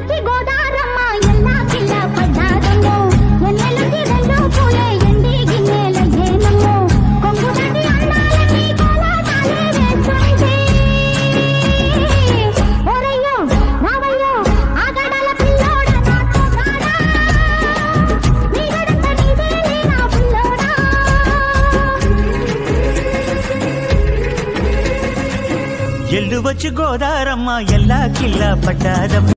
వచ్చి గోదారమ్మ ఎల్లా కిల్ల పడ్డాదమ్మో ఎన్నెలకి రెండు పూలే ఎండి గిన్నెలయ్యేనమ్మో కొంగుదాటి అందాలకి కోలాటాలే వేస్తుంటే ఓరయ్యో రావయ్యో ఆగడాల పిల్లోడా నాతో రాడా నీగడంత నీదేలే నా పిల్లోడా ఎల్లు వచ్చి గోదారమ్మ ఎల్లా కిల్ల పడ్డాదమ్మ